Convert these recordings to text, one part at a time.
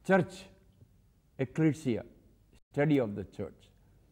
Church ecclesia, study of the church.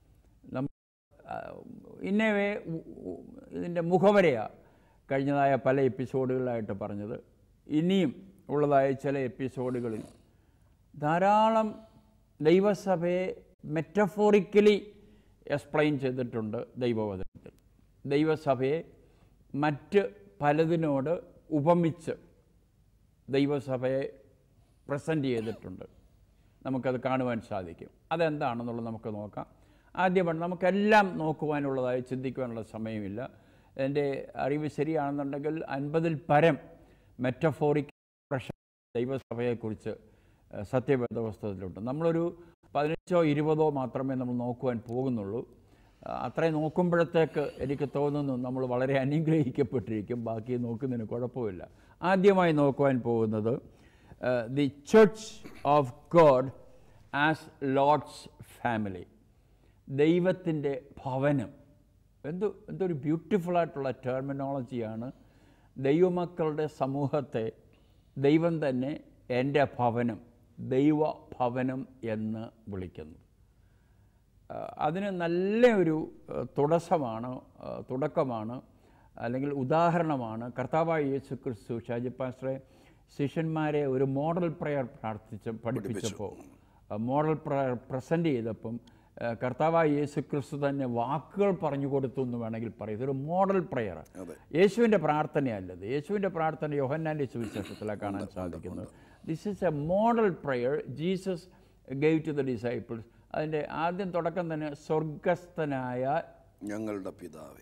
ഇന്നവേ ഇതിൻ്റെ മുഖവരയാണ് കഴിഞ്ഞതായ പല എപ്പിസോഡുകളായിട്ട് പറഞ്ഞത്. ഇനിയും ഉള്ളതായ ചില എപ്പിസോഡുകളിൽ ധാരാളം ദൈവസഭയെ മെറ്റഫോറിക്കലി എക്സ്പ്ലെയിൻ ചെയ്തിട്ടുണ്ട് ദൈവവചനത്തിൽ. ദൈവസഭയെ മറ്റ് പലതിനോട് ഉപമിച്ച് ദൈവസഭയെ പ്രസൻറ്റ് ചെയ്തിട്ടുണ്ട്. നമുക്കത് കാണുവാൻ സാധിക്കും. അതെന്താണെന്നുള്ളത് നമുക്ക് നോക്കാം. ആദ്യമാണ് നമുക്കെല്ലാം നോക്കുവാനുള്ളതായി ചിന്തിക്കുവാനുള്ള സമയമില്ല. എൻ്റെ അറിവ് ശരിയാണെന്നുണ്ടെങ്കിൽ 50-ൽ പരം മെറ്റഫോറിക് പ്രശ്നം ദൈവസഭയെക്കുറിച്ച് സത്യവേദപുസ്തകത്തിലുണ്ട്. നമ്മളൊരു 15-20 മാത്രമേ നമ്മൾ നോക്കുവാൻ പോകുന്നുള്ളൂ. അത്രയും നോക്കുമ്പോഴത്തേക്ക് എനിക്ക് തോന്നുന്നു നമ്മൾ വളരെ അനുഗ്രഹിക്കപ്പെട്ടിരിക്കും. ബാക്കി നോക്കുന്നതിന് കുഴപ്പമില്ല. ആദ്യമായി നോക്കുവാൻ പോകുന്നത് the church of God as Lord's family, ദൈവത്തിൻ്റെ ഭവനം. എന്തൊരു ബ്യൂട്ടിഫുള്ളായിട്ടുള്ള ടെർമിനോളജിയാണ്. ദൈവമക്കളുടെ സമൂഹത്തെ ദൈവം തന്നെ എൻ്റെ ഭവനം, ദൈവഭവനം എന്ന് വിളിക്കുന്നു. അതിന് നല്ലൊരു തുടക്കമാണ് അല്ലെങ്കിൽ ഉദാഹരണമാണ് കർത്താവായ യേശു ക്രിസ്തു ഷാജി പാസ്റ്ററെ ശിഷ്യന്മാരെ ഒരു മോഡൽ പ്രയർ പഠിപ്പിച്ചപ്പോൾ, മോഡൽ പ്രയർ പ്രസൻറ്റ് ചെയ്തപ്പം കർത്താവായ യേശു ക്രിസ്തു തന്നെ വാക്കുകൾ പറഞ്ഞു കൊടുത്തു എന്ന് വേണമെങ്കിൽ പറയും. ഇതൊരു മോഡൽ പ്രയർ. യേശുവിൻ്റെ പ്രാർത്ഥനയല്ലത്. യേശുവിൻ്റെ പ്രാർത്ഥന യോഹന്നാൻ്റെ സുവിശേഷത്തിലാണ് കാണാൻ സാധിക്കുന്നത്. This is a model prayer Jesus gave to the disciples. അതിൻ്റെ ആദ്യം തുടക്കം തന്നെ സ്വർഗസ്ഥനായ ഞങ്ങളുടെ പിതാവേ.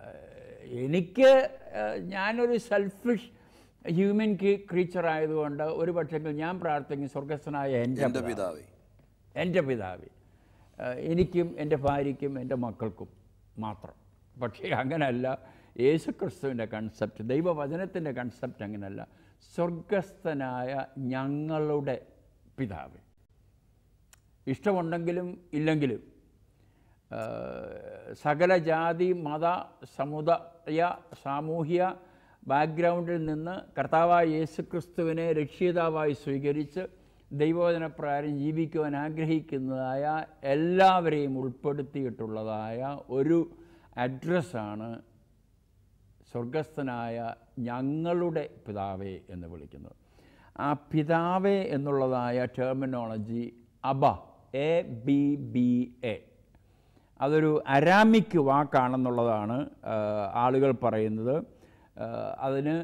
ഞാനൊരു സെൽഫിഷ് ഹ്യൂമൻ ക്രീച്ചർ ആയതുകൊണ്ട് ഒരു പക്ഷെങ്കിൽ ഞാൻ പ്രാർത്ഥിക്കും സ്വർഗസ്ഥനായ എൻ്റെ പിതാവേ, എനിക്കും എൻ്റെ ഭാര്യയ്ക്കും എൻ്റെ മക്കൾക്കും മാത്രം. പക്ഷേ അങ്ങനെയല്ല യേശു ക്രിസ്തുവിൻ്റെ കൺസെപ്റ്റ്, ദൈവവചനത്തിൻ്റെ കൺസെപ്റ്റ് അങ്ങനെയല്ല. സ്വർഗസ്ഥനായ ഞങ്ങളുടെ പിതാവേ. ഇഷ്ടമുണ്ടെങ്കിലും ഇല്ലെങ്കിലും സകല ജാതി മത സമുദായ സാമൂഹ്യ ബാക്ക്ഗ്രൗണ്ടിൽ നിന്ന് കർത്താവായ യേശു ക്രിസ്തുവിനെ രക്ഷിതാവായി സ്വീകരിച്ച് ദൈവവചനപ്രകാരം ജീവിക്കുവാൻ ആഗ്രഹിക്കുന്നതായ എല്ലാവരെയും ഉൾപ്പെടുത്തിയിട്ടുള്ളതായ ഒരു അഡ്രസ്സാണ് സ്വർഗസ്ഥനായ ഞങ്ങളുടെ പിതാവേ എന്ന് വിളിക്കുന്നത്. ആ പിതാവേ എന്നുള്ളതായ ടെർമിനോളജി അബ, ABBA, അതൊരു അരാമിക് വാക്കാണെന്നുള്ളതാണ് ആളുകൾ പറയുന്നത്. അതിന്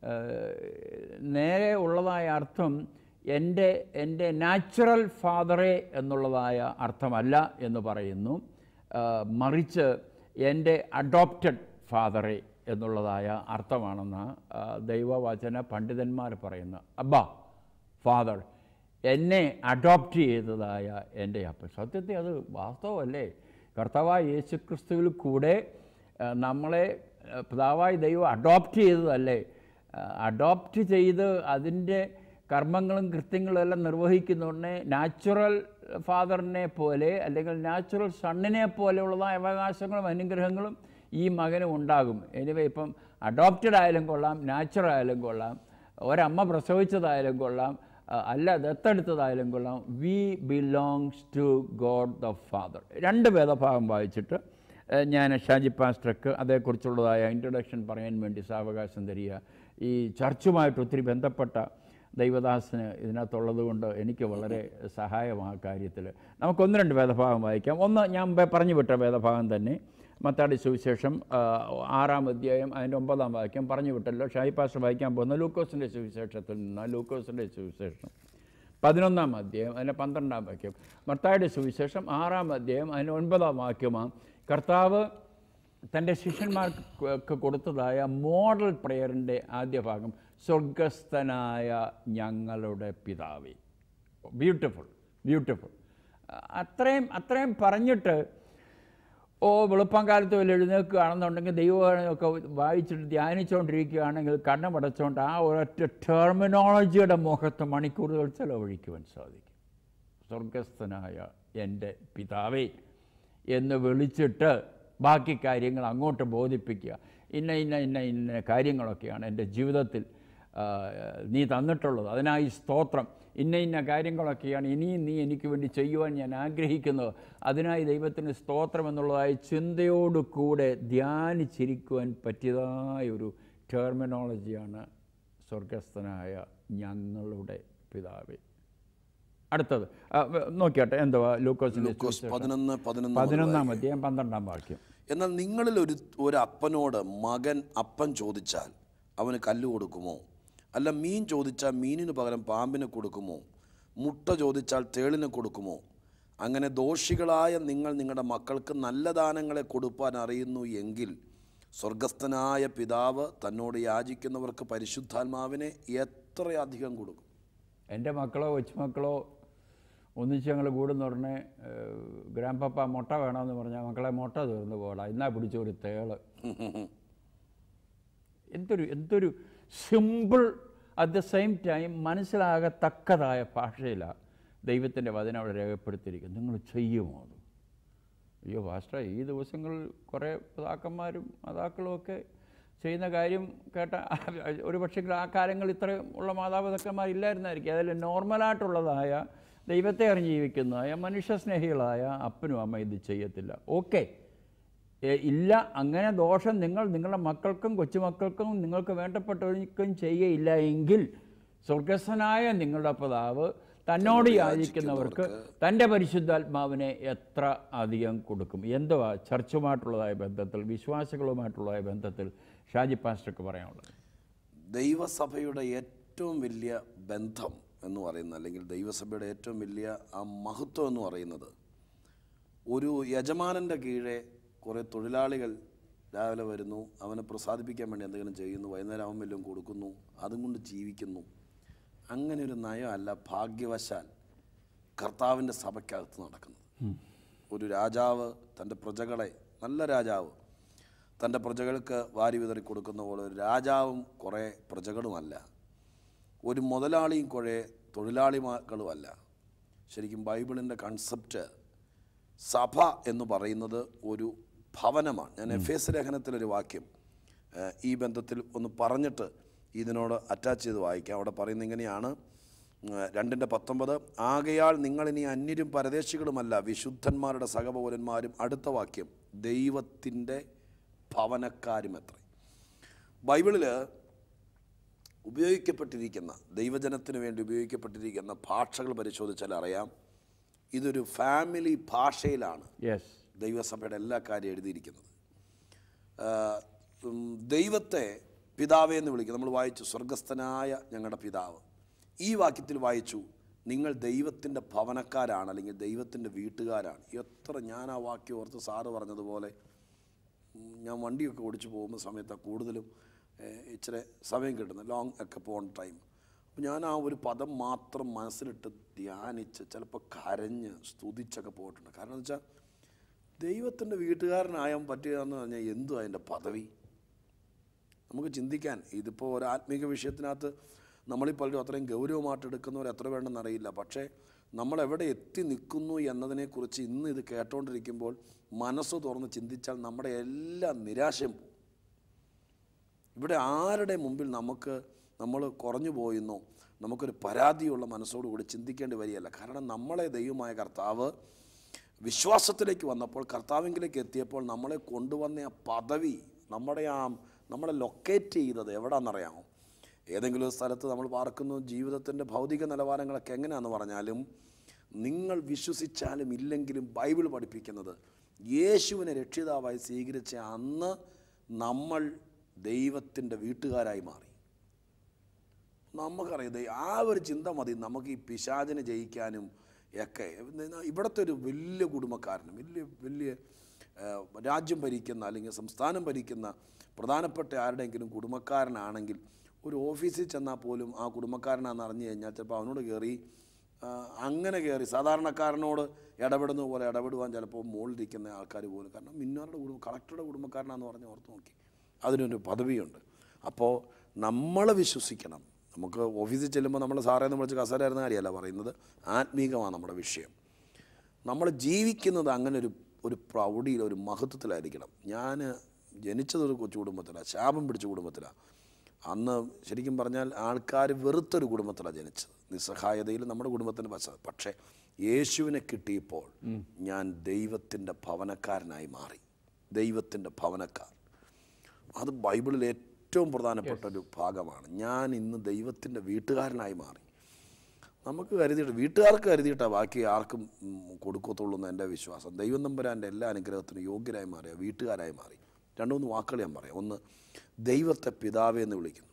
നേരെ ഉള്ളതായ അർത്ഥം എൻ്റെ നാച്ചുറൽ ഫാദറെ എന്നുള്ളതായ അർത്ഥമല്ല എന്ന് പറയുന്നു. മറിച്ച് എൻ്റെ അഡോപ്റ്റഡ് ഫാദറെ എന്നുള്ളതായ അർത്ഥമാണെന്ന് ദൈവവചന പണ്ഡിതന്മാർ പറയുന്നു. അബ്ബ, ഫാദർ, എന്നെ അഡോപ്റ്റ് ചെയ്തതായ എൻ്റെ അപ്പൻ. സത്യത്തിൽ അത് വാസ്തവമല്ലേ? കർത്താവായ യേശു ക്രിസ്തുവിൽ കൂടെ നമ്മളെ പിതാവായ ദൈവം അഡോപ്റ്റ് ചെയ്തതല്ലേ? അഡോപ്റ്റ് ചെയ്ത് അതിൻ്റെ കർമ്മങ്ങളും കൃത്യങ്ങളും എല്ലാം നിർവഹിക്കുന്നതുകൊണ്ട് നാച്ചുറൽ ഫാദറിനെ പോലെ അല്ലെങ്കിൽ നാച്ചുറൽ സണ്ണിനെ പോലെയുള്ളതായ അവകാശങ്ങളും അനുഗ്രഹങ്ങളും ഈ മകനും ഉണ്ടാകും. എനിവേ, ഇപ്പം അഡോപ്റ്റഡ് ആയാലും കൊള്ളാം, നാച്ചുറൽ ആയാലും കൊള്ളാം, ഒരമ്മ പ്രസവിച്ചതായാലും കൊള്ളാം, അല്ല ദത്തെടുത്തതായാലും കൊള്ളാം, we belongs to God the father. 2 വേദഭാഗം വായിച്ചിട്ട് ഞാൻ ഷാജി പാസ്റ്റർക്ക് അതേക്കുറിച്ചുള്ളതായ ഇൻട്രൊഡക്ഷൻ പറയാൻ വേണ്ടി സാവകാശം തരിക. ഈ ചർച്ചുമായിട്ട് ഒത്തിരി ബന്ധപ്പെട്ട ദൈവദാസന് ഇതിനകത്തുള്ളത് കൊണ്ട് എനിക്ക് വളരെ സഹായമാണ് കാര്യത്തിൽ. നമുക്ക് 1-2 വേദഭാഗം വായിക്കാം. ഒന്ന് ഞാൻ പറഞ്ഞു വിട്ട വേദഭാഗം തന്നെ, മത്തായിയുടെ സുവിശേഷം 6-ാം അധ്യായം അതിൻ്റെ 9-ാം വാക്യം പറഞ്ഞു വിട്ടല്ലോ. ഷാജി പാസ്റ്റർ വായിക്കാൻ പോകുന്ന ലൂക്കോസിൻ്റെ സുവിശേഷത്തിൽ നിന്ന്, ലൂക്കോസിൻ്റെ സുവിശേഷം 11-ാം അധ്യായം അതിൻ്റെ 12-ാം വാക്യം. മത്തായിയുടെ സുവിശേഷം 6-ാം അധ്യായം അതിൻ്റെ 9-ാം വാക്യമാണ് കർത്താവ് തൻ്റെ ശിഷ്യന്മാർക്ക് കൊടുത്തതായ മോഡൽ പ്രയറിൻ്റെ ആദ്യ ഭാഗം, സ്വർഗസ്ഥനായ ഞങ്ങളുടെ പിതാവേ. ബ്യൂട്ടിഫുൾ. അത്രയും പറഞ്ഞിട്ട് വെളുപ്പം കാലത്ത് വല്ല എഴുന്നേൽക്കുകയാണെന്നുണ്ടെങ്കിൽ ദൈവമൊക്കെ വായിച്ചിട്ട് ധ്യാനിച്ചുകൊണ്ടിരിക്കുകയാണെങ്കിൽ കണ്ണടച്ചുകൊണ്ട് ആ ഒരൊറ്റ ടെർമിനോളജിയുടെ മുഖത്ത് മണിക്കൂറുകൾ ചെലവഴിക്കുവാൻ സാധിക്കും. സ്വർഗസ്ഥനായ എൻ്റെ പിതാവേ എന്ന് വിളിച്ചിട്ട് ബാക്കി കാര്യങ്ങൾ അങ്ങോട്ട് ബോധിപ്പിക്കുക. ഇന്ന കാര്യങ്ങളൊക്കെയാണ് എൻ്റെ ജീവിതത്തിൽ നീ തന്നിട്ടുള്ളത്. അതിനായി സ്തോത്രം. ഇന്ന ഇന്ന കാര്യങ്ങളൊക്കെയാണ് ഇനിയും നീ എനിക്ക് വേണ്ടി ചെയ്യുവാൻ ഞാൻ ആഗ്രഹിക്കുന്നത്. അതിനായി ദൈവത്തിന് സ്തോത്രം എന്നുള്ളതായ ചിന്തയോടുകൂടെ ധ്യാനിച്ചിരിക്കുവാൻ പറ്റിയതായൊരു ടെർമിനോളജിയാണ് സ്വർഗസ്ഥനായ ഞങ്ങളുടെ പിതാവേ. അടുത്തത് നോക്കിയാട്ടെ, എന്തുവാ? ലൂക്കോസ് 11-11 അധ്യായം 12 വാക്യം. എന്നാൽ നിങ്ങളിൽ ഒരു അപ്പനോട് മകൻ അപ്പം ചോദിച്ചാൽ അവന് കല്ല് കൊടുക്കുമോ? അല്ല മീൻ ചോദിച്ചാൽ മീനിന് പകരം പാമ്പിനെ കൊടുക്കുമോ? മുട്ട ചോദിച്ചാൽ തേളിനെ കൊടുക്കുമോ? അങ്ങനെ ദോഷികളായ നിങ്ങൾ നിങ്ങളുടെ മക്കൾക്ക് നല്ല ദാനങ്ങളെ കൊടുപ്പാൻ അറിയുന്നു എങ്കിൽ സ്വർഗസ്ഥനായ പിതാവ് തന്നോട് യാചിക്കുന്നവർക്ക് പരിശുദ്ധാത്മാവിനെ എത്രയധികം കൊടുക്കും. എൻ്റെ മക്കളോ കൊച്ചുമക്കളോ ഒന്നിച്ച് ഞങ്ങൾ കൂടുന്ന ഉടനെ ഗ്രാൻഡ് പപ്പ മുട്ട വേണമെന്ന് പറഞ്ഞാൽ മക്കളെ മുട്ട തീർന്നു പോകടാ, ഇന്നാ പിടിച്ച ഒരു തേള്. എന്തൊരു simple at the same time മനസ്സിലാകത്തക്കതായ ഭാഷയിലാണ് ദൈവത്തിൻ്റെ വചനം അവിടെ രേഖപ്പെടുത്തിയിരിക്കുന്നത്. നിങ്ങൾ ചെയ്യുമോ അത്? അയ്യോ പാസ്റ്റർ, ഈ ദിവസങ്ങളിൽ കുറേ പിതാക്കന്മാരും മാതാക്കളും ഒക്കെ ചെയ്യുന്ന കാര്യം കേട്ട ഒരു പക്ഷേ ആ കാലങ്ങളിൽ ഇത്ര ഉള്ള മാതാപിതാക്കന്മാരില്ലായിരുന്നായിരിക്കും. അതിൽ നോർമലായിട്ടുള്ളതായ ദൈവത്തെ അറിഞ്ഞ് ജീവിക്കുന്നതായ മനുഷ്യസ്നേഹികളായ അപ്പനും അമ്മ ഇത് ചെയ്യത്തില്ല. ഓക്കെ, ഇല്ല, അങ്ങനെ ദോഷം നിങ്ങളുടെ മക്കൾക്കും കൊച്ചുമക്കൾക്കും നിങ്ങൾക്ക് വേണ്ടപ്പെട്ടവർക്കും ചെയ്യയില്ല എങ്കിൽ സ്വർഗസ്ഥനായ നിങ്ങളുടെ പിതാവ് തന്നോട് യാചിക്കുന്നവർക്ക് തൻ്റെ പരിശുദ്ധാത്മാവിനെ എത്ര അധികം കൊടുക്കും. എന്തുവാ ചർച്ചുമായിട്ടുള്ളതായ ബന്ധത്തിൽ, വിശ്വാസികളുമായിട്ടുള്ളതായ ബന്ധത്തിൽ ഷാജി പാസ്റ്റർക്ക് പറയാനുള്ളത്? ദൈവസഭയുടെ ഏറ്റവും വലിയ ബന്ധം എന്ന് പറയുന്നത്, അല്ലെങ്കിൽ ദൈവസഭയുടെ ഏറ്റവും വലിയ ആ മഹത്വം എന്ന് പറയുന്നത്, ഒരു യജമാനൻ്റെ കീഴെ കുറേ തൊഴിലാളികൾ രാവിലെ വരുന്നു, അവനെ പ്രസാദിപ്പിക്കാൻ വേണ്ടി എന്തെങ്കിലും ചെയ്യുന്നു, വൈകുന്നേരം അവൻ വല്ലതും കൊടുക്കുന്നു, അതും കൊണ്ട് ജീവിക്കുന്നു. അങ്ങനെ ഒരു നയമല്ല ഭാഗ്യവശാൽ കർത്താവിൻ്റെ സഭയ്ക്കകത്ത് നടക്കുന്നത്. ഒരു രാജാവ് തൻ്റെ പ്രജകളെ, നല്ല രാജാവ് തൻ്റെ പ്രജകൾക്ക് വാരി വിതറി കൊടുക്കുന്ന പോലെ ഒരു രാജാവും കുറേ പ്രജകളുമല്ല, ഒരു മുതലാളിയും കുറേ തൊഴിലാളികളുമല്ല. ശരിക്കും ബൈബിളിൻ്റെ കൺസെപ്റ്റ് സഭ എന്ന് പറയുന്നത് ഒരു ഭവനമാണ്. ഞാൻ എഫേസ് ലേഖനത്തിലൊരു വാക്യം ഈ ബന്ധത്തിൽ ഒന്ന് പറഞ്ഞിട്ട് ഇതിനോട് അറ്റാച്ച് ചെയ്ത് വായിക്കാം. അവിടെ പറയുന്നത് ഇങ്ങനെയാണ്, 2:19, ആകയാൽ നിങ്ങളിനി അന്യരും പരദേശികളുമല്ല, വിശുദ്ധന്മാരുടെ സഹപൗരന്മാരും. അടുത്ത വാക്യം, ദൈവത്തിൻ്റെ ഭവനക്കാരുമത്രേ. ബൈബിളിൽ ഉപയോഗിക്കപ്പെട്ടിരിക്കുന്ന, ദൈവജനത്തിന് വേണ്ടി ഉപയോഗിക്കപ്പെട്ടിരിക്കുന്ന ഭാഷകൾ പരിശോധിച്ചാൽ അറിയാം, ഇതൊരു ഫാമിലി ഭാഷയിലാണ് ദൈവസഭയുടെ എല്ലാ കാര്യം എഴുതിയിരിക്കുന്നത്. ദൈവത്തെ പിതാവേ എന്ന് വിളിക്കുക. നമ്മൾ വായിച്ചു സ്വർഗസ്ഥനായ ഞങ്ങളുടെ പിതാവ്. ഈ വാക്യത്തിൽ വായിച്ചു നിങ്ങൾ ദൈവത്തിൻ്റെ ഭവനക്കാരാണ്, അല്ലെങ്കിൽ ദൈവത്തിൻ്റെ വീട്ടുകാരാണ്. ഞാൻ ആ വാക്യം ഓർത്ത് സാറ് പറഞ്ഞതുപോലെ, ഞാൻ വണ്ടിയൊക്കെ ഓടിച്ചു പോകുന്ന സമയത്ത് കൂടുതലും ഇച്ചിരി സമയം കിട്ടുന്നത്, ലോങ് ഒക്കെ പോൺ ടൈം. അപ്പോൾ ഞാൻ ആ ഒരു പദം മാത്രം മനസ്സിലിട്ട് ധ്യാനിച്ച് ചിലപ്പോൾ കരഞ്ഞ് സ്തുതിച്ചൊക്കെ പോയിട്ടുണ്ട്. കാരണം എന്ന് വെച്ചാൽ ദൈവത്തിൻ്റെ വീട്ടുകാരനായാൻ പറ്റുകയെന്ന് പറഞ്ഞാൽ എന്തും അതിൻ്റെ പദവി നമുക്ക് ചിന്തിക്കാൻ. ഇതിപ്പോൾ ഒരു ആത്മീക വിഷയത്തിനകത്ത് നമ്മളിൽ പലരും അത്രയും ഗൗരവമായിട്ട് എടുക്കുന്നവർ എത്ര വേണമെന്നറിയില്ല. പക്ഷേ നമ്മളെവിടെ എത്തി നിൽക്കുന്നു എന്നതിനെക്കുറിച്ച് ഇന്ന് ഇത് കേട്ടുകൊണ്ടിരിക്കുമ്പോൾ മനസ്സ് തുറന്ന് ചിന്തിച്ചാൽ നമ്മുടെ എല്ലാ നിരാശയും പോകും. ഇവിടെ ആരുടെ മുമ്പിൽ നമ്മൾ കുറഞ്ഞു പോയെന്നോ നമുക്കൊരു പരാതിയുള്ള മനസ്സോടുകൂടി ചിന്തിക്കേണ്ടി വരികയല്ല. കാരണം നമ്മളെ ദൈവമായ കർത്താവ് വിശ്വാസത്തിലേക്ക് വന്നപ്പോൾ, കർത്താവിലേക്ക് എത്തിയപ്പോൾ നമ്മളെ കൊണ്ടുവന്ന ആ പദവി, നമ്മളെ ലൊക്കേറ്റ് ചെയ്തത് എവിടെയാണെന്നറിയാമോ? ഏതെങ്കിലും ഒരു സ്ഥലത്ത് നമ്മൾ പാർക്കുന്നു. ജീവിതത്തിൻ്റെ ഭൗതിക നിലവാരങ്ങളൊക്കെ എങ്ങനെയാണെന്ന് പറഞ്ഞാലും, നിങ്ങൾ വിശ്വസിച്ചാലും ഇല്ലെങ്കിലും ബൈബിൾ പഠിപ്പിക്കുന്നത് യേശുവിനെ രക്ഷിതാവായി സ്വീകരിച്ച അന്ന് നമ്മൾ ദൈവത്തിൻ്റെ വീട്ടുകാരായി മാറി. നമുക്കറിയാം, ആ ഒരു ചിന്ത മതി നമുക്ക് ഈ പിശാചിനെ ജയിക്കാനും ഒക്കെ. ഇവിടുത്തെ ഒരു വലിയ കുടുംബക്കാരനും വലിയ രാജ്യം ഭരിക്കുന്ന അല്ലെങ്കിൽ സംസ്ഥാനം ഭരിക്കുന്ന പ്രധാനപ്പെട്ട ആരുടെയെങ്കിലും കുടുംബക്കാരനാണെങ്കിൽ ഒരു ഓഫീസിൽ ചെന്നാൽ പോലും ആ കുടുംബക്കാരനാണെന്ന് അറിഞ്ഞു കഴിഞ്ഞാൽ ചിലപ്പോൾ അവനോട് അങ്ങനെ കയറി സാധാരണക്കാരനോട് ഇടപെടുന്ന പോലെ ഇടപെടുവാൻ ചിലപ്പോൾ മുകളിലിരിക്കുന്ന ആൾക്കാർ പോലും. കാരണം ഇന്നവരുടെ കളക്ടറുടെ കുടുംബക്കാരനാണെന്ന് പറഞ്ഞ് ഓർത്ത് നോക്കി, അതിനൊരു പദവിയുണ്ട്. അപ്പോൾ നമ്മൾ വിശ്വസിക്കണം. നമുക്ക് ഓഫീസിൽ ചെല്ലുമ്പോൾ നമ്മൾ സാറേന്ന് വിളിച്ച് കസേരയായിരുന്ന കാര്യമല്ല പറയുന്നത്, ആത്മീകമാണ് നമ്മുടെ വിഷയം. നമ്മൾ ജീവിക്കുന്നത് അങ്ങനെ ഒരു പ്രൗഢിയിൽ, ഒരു മഹത്വത്തിലായിരിക്കണം. ഞാൻ ജനിച്ചതൊരു കൊച്ചു കുടുംബത്തിലാണ്, ശാപം പിടിച്ച കുടുംബത്തിലാണ്. അന്ന് ശരിക്കും പറഞ്ഞാൽ ആൾക്കാർ വെറുത്തൊരു കുടുംബത്തിലാണ് ജനിച്ചത്, നിസ്സഹായതയിൽ നമ്മുടെ കുടുംബത്തിൻ്റെ പശ്ചാത്തലം. പക്ഷേ യേശുവിനെ കിട്ടിയപ്പോൾ ഞാൻ ദൈവത്തിൻ്റെ ഭവനക്കാരനായി മാറി. ദൈവത്തിൻ്റെ ഭവനക്കാർ, അത് ബൈബിളിൽ ഏറ്റവും പ്രധാനപ്പെട്ട ഒരു ഭാഗമാണ്. ഞാൻ ഇന്ന് ദൈവത്തിൻ്റെ വീട്ടുകാരനായി മാറി. നമുക്ക് കരുതിയിട്ട്, വീട്ടുകാർക്ക് കരുതിയിട്ടാണ് ബാക്കി ആർക്കും കൊടുക്കത്തുള്ളൂ എന്ന് എൻ്റെ വിശ്വാസം. ദൈവം തമ്പുരാൻ്റെ എല്ലാ അനുഗ്രഹത്തിനും യോഗ്യരായി മാറിയ വീട്ടുകാരായി മാറി. 2-3 വാക്കുകൾ ഞാൻ പറയാം. ഒന്ന്, ദൈവത്തെ പിതാവേ എന്ന് വിളിക്കുന്നു.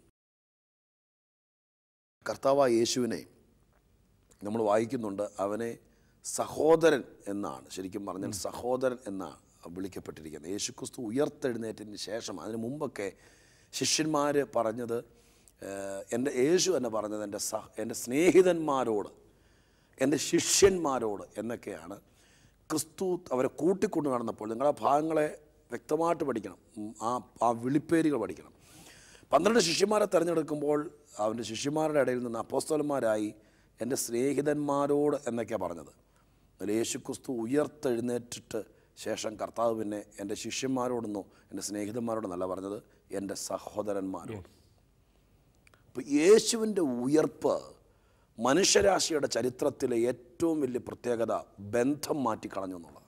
കർത്താവായ യേശുവിനെ നമ്മൾ വായിക്കുന്നുണ്ട്, അവനെ സഹോദരൻ എന്നാണ്, ശരിക്കും പറഞ്ഞാൽ സഹോദരൻ എന്നാണ് വിളിക്കപ്പെട്ടിരിക്കുന്നത്. യേശുക്രിസ്തു ഉയർത്തെഴുന്നേറ്റതിന് ശേഷം, അതിന് മുമ്പൊക്കെ ശിഷ്യന്മാർ പറഞ്ഞത്, യേശു തന്നെ പറഞ്ഞത് എൻ്റെ സ്നേഹിതന്മാരോട്, എൻ്റെ ശിഷ്യന്മാരോട് എന്നൊക്കെയാണ്. ക്രിസ്തു അവരെ കൂട്ടിക്കൊണ്ടു നടന്നപ്പോൾ നിങ്ങളുടെ ഭാഗങ്ങളെ വ്യക്തമായിട്ട് പഠിക്കണം, ആ വിളിപ്പേരുകൾ പഠിക്കണം. 12 ശിഷ്യന്മാരെ തിരഞ്ഞെടുക്കുമ്പോൾ അവൻ്റെ ശിഷ്യന്മാരുടെ ഇടയിൽ നിന്ന് അപ്പോസ്തലന്മാരായി എൻ്റെ സ്നേഹിതന്മാരോട് എന്നൊക്കെയാണ് പറഞ്ഞത്. അതിൽ യേശുക്രിസ്തു ഉയർത്തെഴുന്നേറ്റിട്ട് ശേഷം കർത്താവ് പിന്നെ എൻ്റെ ശിഷ്യന്മാരോടൊന്നോ എൻ്റെ സ്നേഹിതന്മാരോടെന്നല്ല പറഞ്ഞത്, എൻ്റെ സഹോദരന്മാരോട്. അപ്പോൾ യേശുവിൻ്റെ ഉയർപ്പ് മനുഷ്യരാശിയുടെ ചരിത്രത്തിലെ ഏറ്റവും വലിയ പ്രത്യേകത ബന്ധം മാറ്റിക്കളഞ്ഞു എന്നുള്ളത്.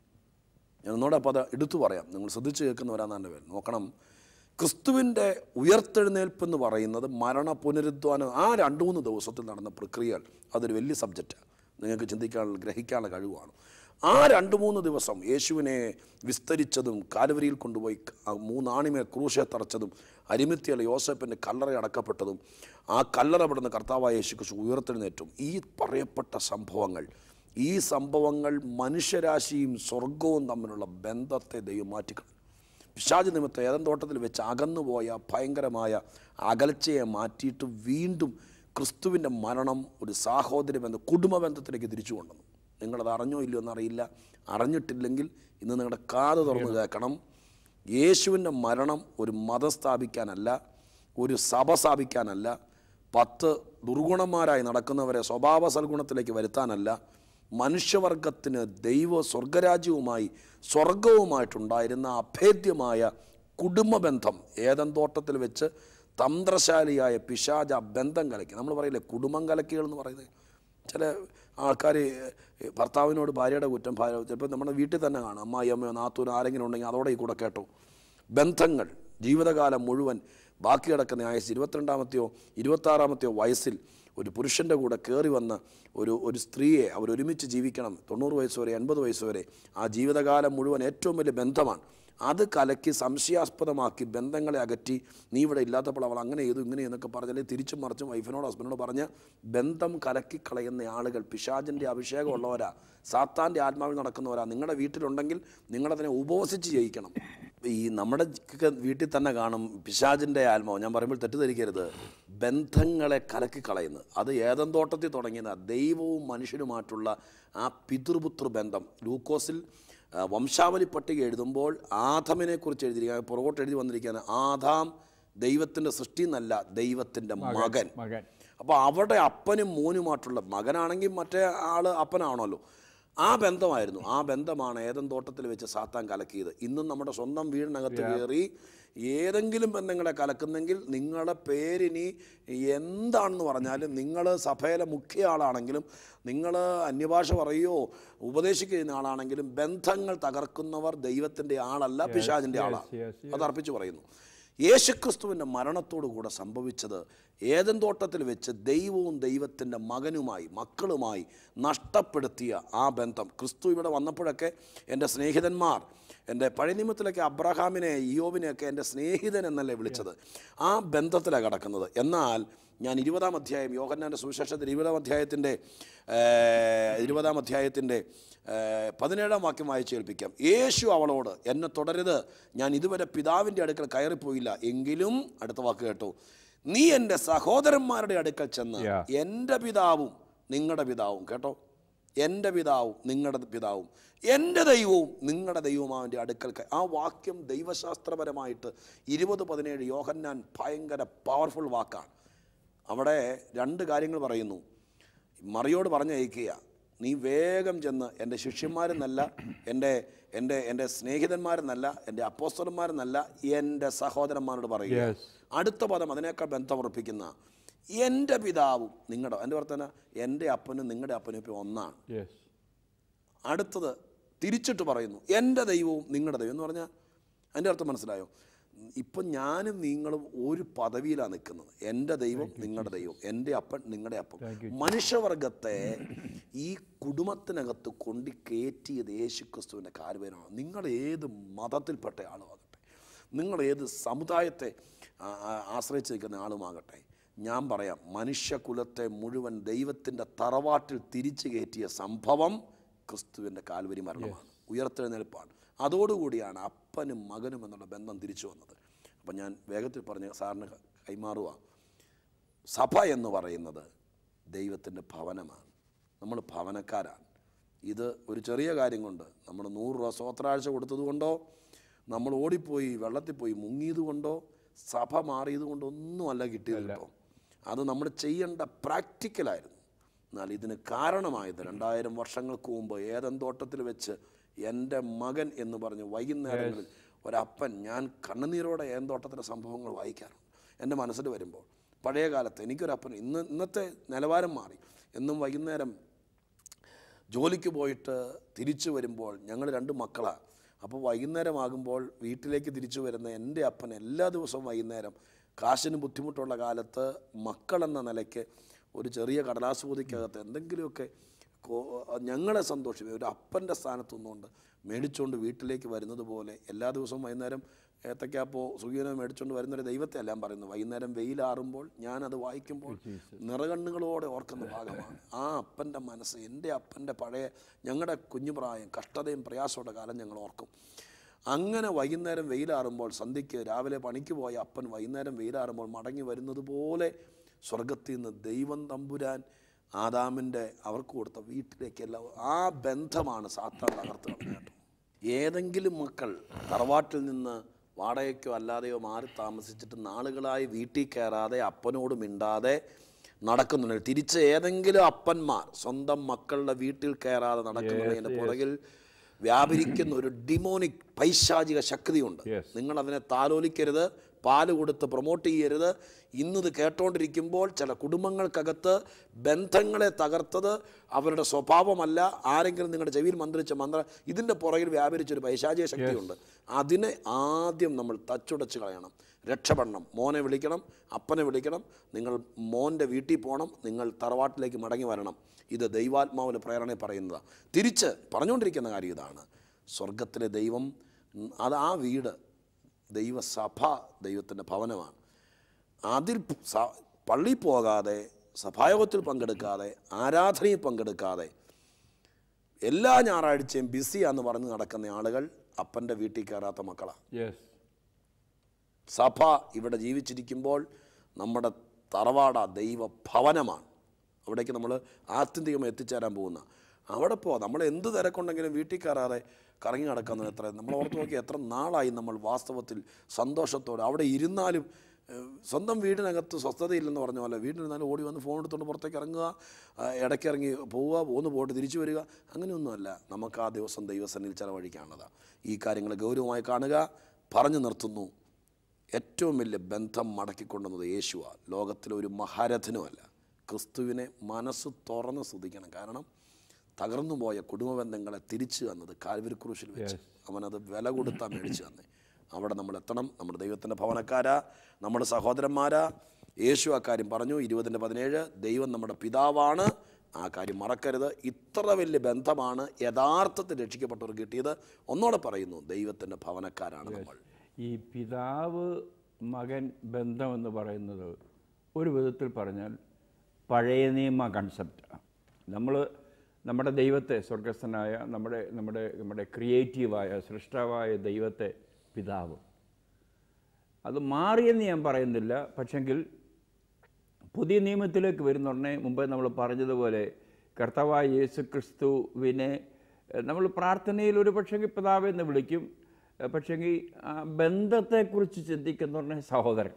ഞാൻ ഒന്നുകൂടെ അപ്പോൾ അത് എടുത്തു പറയാം, നിങ്ങൾ ശ്രദ്ധിച്ച് കേൾക്കുന്നവരാണ് എൻ്റെ പേര്. നോക്കണം, ക്രിസ്തുവിൻ്റെ ഉയർത്തെഴുന്നേൽപ്പെന്ന് പറയുന്നത് മരണ പുനരുദ്ധാനം, ആ 2-3 ദിവസത്തിൽ നടന്ന പ്രക്രിയകൾ, അതൊരു വലിയ സബ്ജക്റ്റാണ്. നിങ്ങൾക്ക് ചിന്തിക്കാനുള്ള, ഗ്രഹിക്കാനുള്ള കഴിവാണ്. ആ 2-3 ദിവസം യേശുവിനെ വിസ്തരിച്ചതും, കാൽവരിയിൽ കൊണ്ടുപോയി 3 ആണിമേൽ ക്രൂശെ തറച്ചതും, അരിമത്തിയുള്ള യോസേപ്പിൻ്റെ കല്ലറ അടക്കപ്പെട്ടതും, ആ കല്ലറ പെടുന്ന കർത്താവായ യേശുക്രിസ്തു ഉയർത്തെഴുന്നേറ്റും, ഈ പറയപ്പെട്ട സംഭവങ്ങൾ, ഈ സംഭവങ്ങൾ മനുഷ്യരാശിയും സ്വർഗവും തമ്മിലുള്ള ബന്ധത്തെ ദൈവം മാറ്റിക്കളഞ്ഞു. പിശാച് നിമിത്തം ഏദൻ തോട്ടത്തിൽ വെച്ച് അകന്നുപോയ ഭയങ്കരമായ അകൽച്ചയെ മാറ്റിയിട്ട് വീണ്ടും ക്രിസ്തുവിൻ്റെ മരണം ഒരു സാഹോദര്യ ബന്ധം, കുടുംബ ബന്ധത്തിലേക്ക് തിരിച്ചു കൊണ്ടുവന്നു. നിങ്ങളത് അറിഞ്ഞോ ഇല്ലയോ എന്നറിയില്ല. അറിഞ്ഞിട്ടില്ലെങ്കിൽ ഇന്ന് നിങ്ങളുടെ കാത് തുറന്ന് കേൾക്കണം. യേശുവിൻ്റെ മരണം ഒരു മതം സ്ഥാപിക്കാനല്ല, ഒരു സഭ സ്ഥാപിക്കാനല്ല, 10 ദുർഗുണന്മാരായി നടക്കുന്നവരെ സ്വഭാവ സൽഗുണത്തിലേക്ക് വരുത്താനല്ല, മനുഷ്യവർഗത്തിന് സ്വർഗരാജ്യവുമായി സ്വർഗവുമായിട്ടുണ്ടായിരുന്ന അഭേദ്യമായ കുടുംബബന്ധം ഏദൻ തോട്ടത്തിൽ വെച്ച് തന്ത്രശാലിയായ പിശാച ബന്ധം കലക്കി. നമ്മൾ പറയില്ലേ കുടുംബം കലക്കികൾ എന്ന് പറയുന്നത്. ചില ആൾക്കാർ ഭർത്താവിനോട് ഭാര്യയുടെ കുറ്റം, ചിലപ്പോൾ നമ്മുടെ വീട്ടിൽ തന്നെ കാണും, അമ്മായി അമ്മയോ നാത്തൂനോ ആരെങ്കിലും ഉണ്ടെങ്കിൽ അതോടെ ഈ കൂടെ കേട്ടോ. ബന്ധങ്ങൾ ജീവിതകാലം മുഴുവൻ ബാക്കി കിടക്കുന്ന ആയുസ് 22-ാമത്തെയോ 26-ാമത്തെയോ വയസ്സിൽ ഒരു പുരുഷൻ്റെ കൂടെ കയറി വന്ന ഒരു സ്ത്രീയെ അവരൊരുമിച്ച് ജീവിക്കണം 90 വയസ്സ് വരെ 80 വയസ്സ് വരെ. ആ ജീവിതകാലം മുഴുവൻ ഏറ്റവും വലിയ ബന്ധമാണ്. അത് കലക്കി സംശയാസ്പദമാക്കി ബന്ധങ്ങളെ അകറ്റി, നീ ഇവിടെ ഇല്ലാത്തപ്പോൾ അവൾ അങ്ങനെ ചെയ്തു ഇങ്ങനെ എന്നൊക്കെ പറഞ്ഞാൽ തിരിച്ചും മറിച്ചും വൈഫിനോട് ഹസ്ബൻഡിനോട് പറഞ്ഞ് ബന്ധം കലക്കിക്കളയുന്ന ആളുകൾ പിശാചിൻ്റെ അഭിഷേകമുള്ളവരാ, സാത്താൻ്റെ ആത്മാവിൽ നടക്കുന്നവരാ. നിങ്ങളുടെ വീട്ടിലുണ്ടെങ്കിൽ നിങ്ങളതിനെ ഉപവസിച്ച് ജയിക്കണം. ഈ നമ്മുടെ വീട്ടിൽ തന്നെ കാണും പിശാചിൻ്റെ ആത്മാവ്. ഞാൻ പറയുമ്പോൾ തെറ്റിദ്ധരിക്കരുത്, ബന്ധങ്ങളെ കലക്കിക്കളയുന്നത്. അത് ഏദൻ തോട്ടത്തിൽ തുടങ്ങിയത് ദൈവവും മനുഷ്യനുമായിട്ടുള്ള ആ പിതൃപുത്ര ബന്ധം. ലൂക്കോസിൽ വംശാവലി പട്ടിക എഴുതുമ്പോൾ ആദമിനെക്കുറിച്ച് എഴുതിയിരിക്കുക, പുറകോട്ട് എഴുതി വന്നിരിക്കുകയാണ്, ആദാം ദൈവത്തിൻ്റെ സൃഷ്ടി എന്നല്ല, ദൈവത്തിൻ്റെ മകൻ. അപ്പോൾ അവിടെ അപ്പനും മോനുമായിട്ടുള്ള, മകനാണെങ്കിൽ മറ്റേ ആൾ അപ്പനാണല്ലോ, ആ ബന്ധമായിരുന്നു. ആ ബന്ധമാണ് ഏദൻ തോട്ടത്തിൽ വെച്ച് സാത്താൻ കലക്കിയത്. ഇന്നും നമ്മുടെ സ്വന്തം വീടിനകത്ത് കയറി ഏതെങ്കിലും ബന്ധങ്ങളെ കലക്കുന്നെങ്കിൽ നിങ്ങളുടെ പേരിനി എന്താണെന്ന് പറഞ്ഞാലും, നിങ്ങൾ സഭയിലെ മുഖ്യ ആളാണെങ്കിലും, നിങ്ങൾ അന്യഭാഷ പറയുകയോ ഉപദേശിക്കുന്ന ആളാണെങ്കിലും, ബന്ധങ്ങൾ തകർക്കുന്നവർ ദൈവത്തിൻ്റെ ആളല്ല, പിശാചിൻ്റെ ആളാണ്. അത് അർപ്പിച്ച് പറയുന്നു. യേശുക്രിസ്തുവിൻ്റെ മരണത്തോടുകൂടെ സംഭവിച്ചത് ഏദൻ തോട്ടത്തിൽ വെച്ച് ദൈവവും ദൈവത്തിൻ്റെ മക്കളുമായി നഷ്ടപ്പെടുത്തിയ ആ ബന്ധം. ക്രിസ്തു ഇവിടെ വന്നപ്പോഴൊക്കെ എൻ്റെ സ്നേഹിതന്മാർ, എൻ്റെ പഴയ നിയമത്തിലൊക്കെ അബ്രഹാമിനെ ഇയ്യോബിനെയൊക്കെ എൻ്റെ സ്നേഹിതൻ എന്നല്ലേ വിളിച്ചത്. ആ ബന്ധത്തിലാണ് കിടക്കുന്നത്. എന്നാൽ ഞാൻ 20-ാം അധ്യായം, യോഹന്നാൻ്റെ സുവിശേഷത്തിൽ 20-ാം അധ്യായത്തിൻ്റെ 17-ാം വാക്യം വായിച്ച് കേൾപ്പിക്കാം. യേശു അവളോട്, എന്നെ തുടരുത്, ഞാൻ ഇതുവരെ പിതാവിൻ്റെ അടുക്കൽ കയറിപ്പോയില്ല, എങ്കിലും അടുത്ത വാക്ക് കേട്ടോ, നീ എൻ്റെ സഹോദരന്മാരുടെ അടുക്കൽ ചെന്ന് എൻ്റെ പിതാവും നിങ്ങളുടെ പിതാവും, കേട്ടോ, എൻ്റെ പിതാവും നിങ്ങളുടെ പിതാവും എൻ്റെ ദൈവവും നിങ്ങളുടെ ദൈവമാവിൻ്റെ അടുക്കൽ. ആ വാക്യം ദൈവശാസ്ത്രപരമായിട്ട് 20:17 യോഹന്നാൻ ഭയങ്കര പവർഫുൾ വാക്കാണ്. അവിടെ 2 കാര്യങ്ങൾ പറയുന്നു. മറിയോട് പറഞ്ഞയക്കുക, നീ വേഗം ചെന്ന് എൻ്റെ ശിഷ്യന്മാരെന്നല്ല, എൻ്റെ സ്നേഹിതന്മാരെന്നല്ല, എൻ്റെ അപ്പോസ്തലന്മാരെന്നല്ല, എൻ്റെ സഹോദരന്മാരോട് പറയുക. Yes. അടുത്ത പദം അതിനേക്കാൾ ബന്ധമുറപ്പിക്കുന്ന എൻ്റെ പിതാവും നിങ്ങളുടെ, എൻ്റെ വർത്തന എൻ്റെ അപ്പനും നിങ്ങളുടെ അപ്പനും ഇപ്പോൾ ഒന്നാണ്. Yes. അടുത്തത് തിരിച്ചിട്ട് പറയുന്നു എൻ്റെ ദൈവവും നിങ്ങളുടെ ദൈവം എന്ന് പറഞ്ഞാൽ അതിൻ്റെ അർത്ഥം മനസ്സിലായോ? ഇപ്പം ഞാനും നിങ്ങളും ഒരു പദവിയിലാണ് നിൽക്കുന്നത്. എൻ്റെ ദൈവം നിങ്ങളുടെ ദൈവം, എൻ്റെ അപ്പൻ നിങ്ങളുടെ അപ്പൻ. മനുഷ്യവർഗത്തെ ഈ കുടുംബത്തിനകത്ത് കൊണ്ട് കയറ്റിയത് യേശുക്രിസ്തുവിൻ്റെ കാൽവേരാണ്. നിങ്ങൾ ഏത് മതത്തിൽപ്പെട്ട ആളുമാകട്ടെ, നിങ്ങൾ ഏത് സമുദായത്തെ ആശ്രയിച്ച് നിൽക്കുന്ന ആളുമാകട്ടെ, ഞാൻ പറയാം, മനുഷ്യകുലത്തെ മുഴുവൻ ദൈവത്തിൻ്റെ തറവാട്ടിൽ തിരിച്ചു കയറ്റിയ സംഭവം ക്രിസ്തുവിൻ്റെ കാൽവരി മരണമാണ്, ഉയർത്തെഴുന്നേൽപ്പാണ്. അതോടുകൂടിയാണ് അപ്പനും മകനും എന്നുള്ള ബന്ധം തിരിച്ചു വന്നത്. അപ്പം ഞാൻ വേഗത്തിൽ പറഞ്ഞ് സാറിന് കൈമാറുക. സഭ എന്ന് പറയുന്നത് ദൈവത്തിൻ്റെ ഭവനമാണ്. നമ്മൾ ഭവനക്കാരാണ്. ഇത് ഒരു ചെറിയ കാര്യം കൊണ്ട്, നമ്മൾ 100 രൂപ സ്വത്രാഴ്ച കൊടുത്തത് കൊണ്ടോ, നമ്മൾ ഓടിപ്പോയി വെള്ളത്തിൽ പോയി മുങ്ങിയത് കൊണ്ടോ, സഭ മാറിയത് കൊണ്ടോ ഒന്നുമല്ല കിട്ടിയത് കേട്ടോ. അത് നമ്മൾ ചെയ്യേണ്ട പ്രാക്ടിക്കലായിരുന്നു. എന്നാൽ ഇതിന് കാരണമായത് 2000 വർഷങ്ങൾക്ക് മുമ്പ് ഏദൻ തോട്ടത്തിൽ വെച്ച് എൻ്റെ മകൻ എന്ന് പറഞ്ഞ് വൈകുന്നേരങ്ങളിൽ ഒരപ്പൻ, ഞാൻ കണ്ണുനീരോടെ ഏദൻ തോട്ടത്തിലെ സംഭവങ്ങൾ വായിക്കാറുണ്ട് എൻ്റെ മനസ്സിൽ വരുമ്പോൾ. പഴയ കാലത്ത് എനിക്കൊരപ്പൻ, ഇന്നത്തെ നിലവാരം മാറി. എന്നും വൈകുന്നേരം ജോലിക്ക് പോയിട്ട് തിരിച്ചു വരുമ്പോൾ, ഞങ്ങൾ 2 മക്കളാണ്. അപ്പോൾ വൈകുന്നേരമാകുമ്പോൾ വീട്ടിലേക്ക് തിരിച്ചു വരുന്ന എൻ്റെ അപ്പൻ എല്ലാ ദിവസവും വൈകുന്നേരം കാശിന് ബുദ്ധിമുട്ടുള്ള കാലത്ത് മക്കളെന്ന നിലയ്ക്ക് ഒരു ചെറിയ കടലാസ് പൊതിക്കകത്ത് എന്തെങ്കിലുമൊക്കെ ഞങ്ങളെ സന്തോഷിപ്പിക്കും. ഒരു അപ്പൻ്റെ സ്ഥാനത്ത് നിന്നുകൊണ്ട് മേടിച്ചുകൊണ്ട് വീട്ടിലേക്ക് വരുന്നത് പോലെ എല്ലാ ദിവസവും വൈകുന്നേരം ഏത്തക്കാപ്പോ സുഖീനോ മേടിച്ചുകൊണ്ട് വരുന്നൊരു ദൈവത്തെ എല്ലാം പറയുന്നു. വൈകുന്നേരം വെയിലാറുമ്പോൾ ഞാനത് വായിക്കുമ്പോൾ നിറകണ്ണുകളോടെ ഓർക്കുന്ന ഭാഗമാണ്. ആ അപ്പൻ്റെ മനസ്സ്, എൻ്റെ അപ്പൻ്റെ പഴയ ഞങ്ങളുടെ കുഞ്ഞുപ്രായം, കഷ്ടതയും പ്രയാസമുള്ള കാലം ഞങ്ങൾ ഓർക്കും. അങ്ങനെ വൈകുന്നേരം വെയിലാറുമ്പോൾ, സന്ധ്യയ്ക്ക് രാവിലെ പണിക്ക് പോയ അപ്പൻ വൈകുന്നേരം വെയിലാറുമ്പോൾ മടങ്ങി വരുന്നത് പോലെ സ്വർഗത്തിൽ നിന്ന് ദൈവം തമ്പുരാൻ ആദാമിൻ്റെ അവർക്ക് കൊടുത്ത വീട്ടിലേക്കെല്ലാം ആ ബന്ധമാണ് സാത്താൻ തകർത്ത് കളഞ്ഞു. ഏതെങ്കിലും മക്കൾ തറവാട്ടിൽ നിന്ന് വാടകയ്ക്കോ അല്ലാതെയോ മാറി താമസിച്ചിട്ട് നാളുകളായി വീട്ടിൽ കയറാതെ അപ്പനോട് മിണ്ടാതെ നടക്കുന്നുണ്ട്. തിരിച്ച് ഏതെങ്കിലും അപ്പന്മാർ സ്വന്തം മക്കളുടെ വീട്ടിൽ കയറാതെ നടക്കുന്നുണ്ടെങ്കിൽ പുറകിൽ വ്യാപരിക്കുന്ന ഒരു ഡിമോണിക് പൈശാചിക ശക്തിയുണ്ട്. നിങ്ങളതിനെ താലോലിക്കരുത്, പാല് കൊടുത്ത് പ്രൊമോട്ട് ചെയ്യരുത്. ഇന്നത് കേട്ടോണ്ടിരിക്കുമ്പോൾ ചില കുടുംബങ്ങൾക്കകത്ത് ബന്ധങ്ങളെ തകർത്തത് അവരുടെ സ്വഭാവമല്ല, ആരെങ്കിലും നിങ്ങളുടെ ചെവിയിൽ മന്ത്രിച്ച മന്ത്രം, ഇതിൻ്റെ പുറകിൽ വ്യാപരിച്ചൊരു പൈശാചിക ശക്തിയുണ്ട്. അതിനെ ആദ്യം നമ്മൾ തച്ചുടച്ച് കളയണം, രക്ഷപ്പെടണം. മോനെ വിളിക്കണം, അപ്പനെ വിളിക്കണം, നിങ്ങൾ മോൻ്റെ വീട്ടിൽ പോകണം, നിങ്ങൾ തറവാട്ടിലേക്ക് മടങ്ങി വരണം. ഇത് ദൈവാത്മാവിൻ്റെ പ്രേരണ പറയുന്നതാണ്. തിരിച്ച് പറഞ്ഞുകൊണ്ടിരിക്കുന്ന കാര്യം ഇതാണ്, സ്വർഗത്തിലെ ദൈവം, അത് ആ വീട് ദൈവസഭ ദൈവത്തിൻ്റെ ഭവനമാണ്. അതിൽ പള്ളിയിൽ പോകാതെ, സഭായോഗത്തിൽ പങ്കെടുക്കാതെ, ആരാധനയിൽ പങ്കെടുക്കാതെ, എല്ലാ ഞായറാഴ്ചയും ബിസിയാന്ന് പറഞ്ഞ് നടക്കുന്ന ആളുകൾ അപ്പൻ്റെ വീട്ടിൽ കയറാത്ത മക്കളാണ്. സഭ ഇവിടെ ജീവിച്ചിരിക്കുമ്പോൾ നമ്മുടെ തറവാട ദൈവ ഭവനമാണ്. അവിടേക്ക് നമ്മൾ ആത്യന്തികമായി എത്തിച്ചേരാൻ പോകുന്ന അവിടെ നമ്മൾ എന്ത് തിരക്കുണ്ടെങ്കിലും വീട്ടിൽ കയറാതെ കറങ്ങി നടക്കുന്നത് എത്ര, നമ്മൾ ഓർത്ത് നോക്കി എത്ര നാളായി നമ്മൾ വാസ്തവത്തിൽ സന്തോഷത്തോടെ അവിടെ ഇരുന്നാലും. സ്വന്തം വീടിനകത്ത് സ്വസ്ഥതയില്ലെന്ന് പറഞ്ഞ പോലെ വീട്ടിലിരുന്നാലും ഓടി വന്ന് ഫോൺ എടുത്തുകൊണ്ട് പുറത്തേക്ക് ഇറങ്ങുക, ഇടയ്ക്കിറങ്ങി പോവുക, പോയിട്ട് തിരിച്ചു വരിക, അങ്ങനെയൊന്നുമല്ല. നമുക്ക് ആ ദിവസം ദൈവസന്നിധിയിൽ ചെലവഴിക്കാനുള്ളതാണ്. ഈ കാര്യങ്ങൾ ഗൗരവമായി കാണുക. പറഞ്ഞു നിർത്തുന്നു, ഏറ്റവും വലിയ ബന്ധം മടക്കിക്കൊണ്ടുവന്നത് യേശുവാണ്, ലോകത്തിലെ ഒരു മഹാരഥനുമല്ല. ക്രിസ്തുവിനെ മനസ്സ് തുറന്ന് സ്തുതിക്കണം. കാരണം തകർന്നു പോയ കുടുംബ ബന്ധങ്ങളെ തിരിച്ചു തന്നത് കാൽവരി ക്രൂശിൽ വെച്ച് അവനത് വില കൊടുത്താൽ മേടിച്ചു തന്നെ. അവിടെ നമ്മൾ എത്തണം. നമ്മുടെ ദൈവത്തിൻ്റെ ഭവനക്കാരാ, നമ്മുടെ സഹോദരന്മാരാ. യേശു ആ കാര്യം പറഞ്ഞു 20:17, ദൈവം നമ്മുടെ പിതാവാണ്, ആ കാര്യം മറക്കരുത്. ഇത്ര വലിയ ബന്ധമാണ് യഥാർത്ഥത്തിൽ രക്ഷിക്കപ്പെട്ടവർ കിട്ടിയത്. ഒന്നോടെ പറയുന്നു, ദൈവത്തിൻ്റെ ഭവനക്കാരാണ് നമ്മൾ. ഈ പിതാവ് മകൻ ബന്ധമെന്ന് പറയുന്നത് ഒരു വിധത്തിൽ പറഞ്ഞാൽ പഴയ നിയമ കൺസെപ്റ്റാണ്. നമ്മുടെ ദൈവത്തെ, സ്വർഗസ്ഥനായ നമ്മുടെ ക്രിയേറ്റീവായ സൃഷ്ടാവായ ദൈവത്തെ പിതാവ്, അത് മാറിയെന്ന് ഞാൻ പറയുന്നില്ല. പക്ഷെങ്കിൽ പുതിയ നിയമത്തിലേക്ക് വരുന്നുടനെ മുമ്പേ നമ്മൾ പറഞ്ഞതുപോലെ കർത്താവായ യേശു ക്രിസ്തുവിനെ നമ്മൾ പ്രാർത്ഥനയിൽ ഒരു പക്ഷെങ്കിൽ പിതാവെന്ന് വിളിക്കും. പക്ഷെങ്കിൽ ആ ബന്ധത്തെക്കുറിച്ച് ചിന്തിക്കുന്നുടനെ സഹോദരൻ,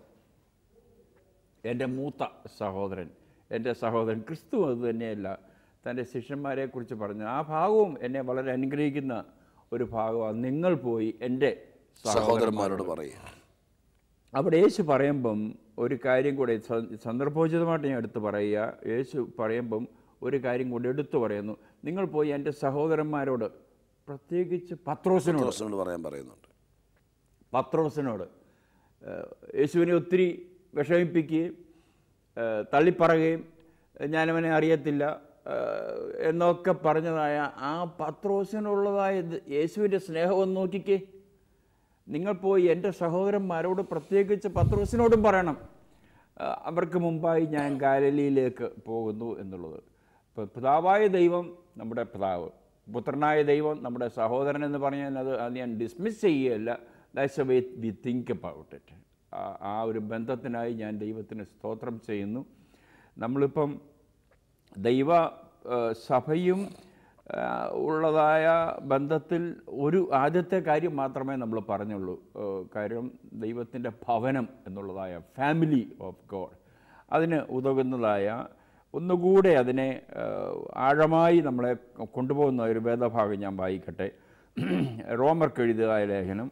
എൻ്റെ മൂത്ത സഹോദരൻ, എൻ്റെ സഹോദരൻ. ക്രിസ്തു അത് തന്നെയല്ല തൻ്റെ ശിഷ്യന്മാരെക്കുറിച്ച് പറഞ്ഞു. ആ ഭാഗവും എന്നെ വളരെ അനുഗ്രഹിക്കുന്ന ഒരു ഭാഗമാണ് നിങ്ങൾ പോയി എൻ്റെ സഹോദരന്മാരോട് പറയുക. അവിടെ യേശു പറയുമ്പം ഒരു കാര്യം കൂടെ സന്ദർഭോചിതമായിട്ട് ഞാൻ എടുത്ത് പറയുക. യേശു പറയുമ്പം ഒരു കാര്യം കൂടി എടുത്തു പറയുന്നു, നിങ്ങൾ പോയി എൻ്റെ സഹോദരന്മാരോട്, പ്രത്യേകിച്ച് പത്രോസിനോട് പറയാൻ പറയുന്നുണ്ട്. പത്രോസിനോട് യേശുവിനെ ഒത്തിരി വിഷമിപ്പിക്കുകയും തള്ളിപ്പറയുകയും ഞാനവനെ അറിയത്തില്ല എന്നൊക്കെ പറഞ്ഞതായ ആ പത്രോസിനുള്ളതായ യേശുവിൻ്റെ സ്നേഹമൊന്ന് നോക്കിക്കേ. നിങ്ങൾ പോയി എൻ്റെ സഹോദരന്മാരോട്, പ്രത്യേകിച്ച് പത്രോസിനോടും പറയണം, അവർക്ക് മുമ്പായി ഞാൻ ഗാലിലയിലേക്ക് പോകുന്നു എന്നുള്ളത്. ഇപ്പോൾ പിതാവായ ദൈവം നമ്മുടെ പിതാവ്, പുത്രനായ ദൈവം നമ്മുടെ സഹോദരൻ എന്ന് പറഞ്ഞാൽ അത് ഞാൻ ഡിസ്മിസ് ചെയ്യുകയല്ല. That's a way we think about it. ആ ഒരു ബന്ധത്തിനായി ഞാൻ ദൈവത്തിന് സ്തോത്രം ചെയ്യുന്നു. നമ്മളിപ്പം ദൈവ സഭയും ഉള്ളതായ ബന്ധത്തിൽ ഒരു ആദ്യത്തെ കാര്യം മാത്രമേ നമ്മൾ പറഞ്ഞുള്ളൂ. കാര്യം ദൈവത്തിൻ്റെ ഭവനം എന്നുള്ളതായ ഫാമിലി ഓഫ് ഗോഡ്, അതിന് ഉതകുന്നതായ ഒന്നുകൂടെ അതിനെ ആഴമായി നമ്മളെ കൊണ്ടുപോകുന്ന ഒരു വേദഭാഗം ഞാൻ വായിക്കട്ടെ. റോമർക്ക് എഴുതിയതായ ലേഖനം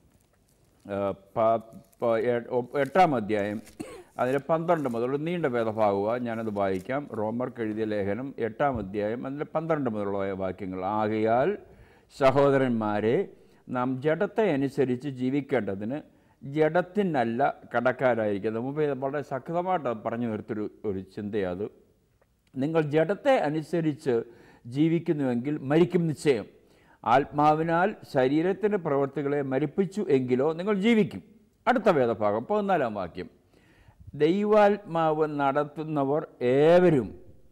8-ാം അധ്യായം അതിൽ 12 മുതൽ നീണ്ട വേദഭാഗമാണ്, ഞാനത് വായിക്കാം. റോമർക്ക് എഴുതിയ ലേഖനം 8-ാം അധ്യായം അതിൽ 12 മുതലുള്ള വാക്യങ്ങൾ. ആകയാൽ സഹോദരന്മാരെ, നാം ജഡത്തെ അനുസരിച്ച് ജീവിക്കേണ്ടതിന് ജഡത്തിനല്ല കടക്കാരായിരിക്കുന്നത്. മുമ്പേ വളരെ ശക്തമായിട്ട് പറഞ്ഞു നിർത്തിയൊരു ചിന്തയത്. നിങ്ങൾ ജഡത്തെ അനുസരിച്ച് ജീവിക്കുന്നുവെങ്കിൽ മരിക്കും നിശ്ചയം. ആത്മാവിനാൽ ശരീരത്തിൻ്റെ പ്രവൃത്തികളെ മരിപ്പിച്ചു എങ്കിലോ നിങ്ങൾ ജീവിക്കും. അടുത്ത വേദഭാഗം 14-ാം വാക്യം. ദൈവാത്മാവ് നടത്തുന്നവർ ഏവരും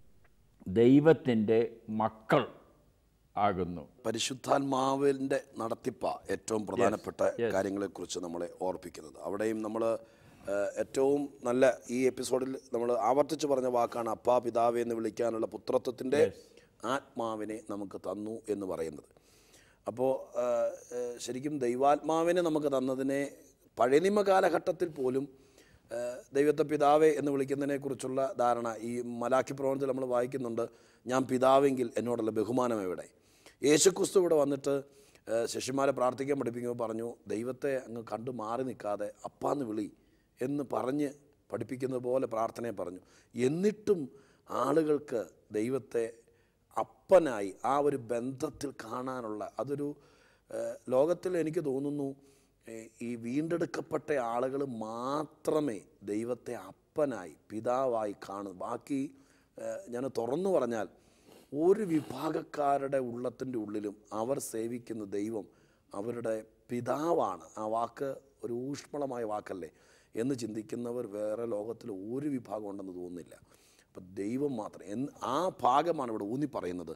ദൈവത്തിൻ്റെ മക്കൾ ആകുന്നു. പരിശുദ്ധാത്മാവിൻ്റെ നടത്തിപ്പ ഏറ്റവും പ്രധാനപ്പെട്ട കാര്യങ്ങളെക്കുറിച്ച് നമ്മളെ ഓർപ്പിക്കുന്നത്. അവിടെയും നമ്മൾ ഏറ്റവും നല്ല ഈ എപ്പിസോഡിൽ നമ്മൾ ആവർത്തിച്ച് പറഞ്ഞ വാക്കാണ് അപ്പാ പിതാവേ എന്ന് വിളിക്കാനുള്ള പുത്രത്വത്തിൻ്റെ ആത്മാവിനെ നമുക്ക് തന്നു എന്ന് പറയുന്നത്. അപ്പോൾ ശരിക്കും ദൈവാത്മാവിനെ നമുക്ക് തന്നതിനെ പഴയ നിയമ കാലഘട്ടത്തിൽ പോലും ദൈവത്തെ പിതാവേ എന്ന് വിളിക്കുന്നതിനെക്കുറിച്ചുള്ള ധാരണ ഈ മലാക്കി പ്രവചനത്തിൽ നമ്മൾ വായിക്കുന്നുണ്ട്. ഞാൻ പിതാവെങ്കിൽ എന്നോടുള്ള ബഹുമാനം എവിടെ? യേശുക്രിസ്തു ഇവിടെ വന്നിട്ട് ശിഷ്യന്മാരെ പ്രാർത്ഥിക്കാൻ പഠിപ്പിക്കുമ്പോൾ പറഞ്ഞു, ദൈവത്തെ അങ്ങ് കണ്ടു മാറി നിൽക്കാതെ അപ്പാന്ന് വിളി എന്ന് പറഞ്ഞ് പഠിപ്പിക്കുന്നത് പോലെ പ്രാർത്ഥനയെ പറഞ്ഞു. എന്നിട്ടും ആളുകൾക്ക് ദൈവത്തെ അപ്പനായി ആ ഒരു ബന്ധത്തിൽ കാണാനുള്ള അതൊരു ലോകത്തിൽ എനിക്ക് തോന്നുന്നു ഈ വീണ്ടെടുക്കപ്പെട്ട ആളുകൾ മാത്രമേ ദൈവത്തെ അപ്പനായി പിതാവായി കാണും. ബാക്കി ഞാൻ തുറന്നു പറഞ്ഞാൽ ഒരു വിഭാഗക്കാരുടെ ഉള്ളത്തിൻ്റെ ഉള്ളിലും അവർ സേവിക്കുന്ന ദൈവം അവരുടെ പിതാവാണ്. ആ വാക്ക് ഒരു ഊഷ്മളമായ വാക്കല്ലേ എന്ന് ചിന്തിക്കുന്നവർ വേറെ ലോകത്തിൽ ഒരു വിഭാഗം ഉണ്ടെന്ന് തോന്നുന്നില്ല. അപ്പം ദൈവം മാത്രം ആ ഭാഗമാണ് ഇവിടെ ഊന്നി പറയുന്നത്.